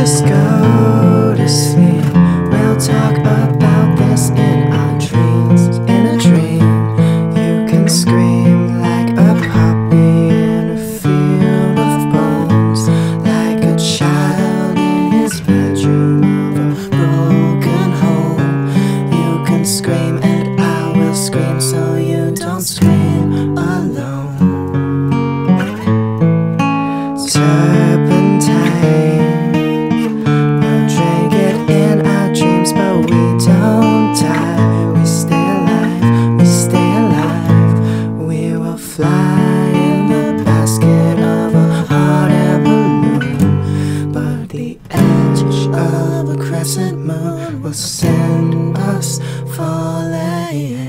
just go to sleep. We'll talk about this in our dreams. In a dream, you can scream like a puppy in a field of bones, like a child in his bedroom of a broken home. You can scream and I will scream, so you don't scream alone. Turpentine, we'll drink it in our dreams, but we don't die. We stay alive, we stay alive. We will fly in the basket of a hot air balloon, but the edge of a crescent moon will send us falling.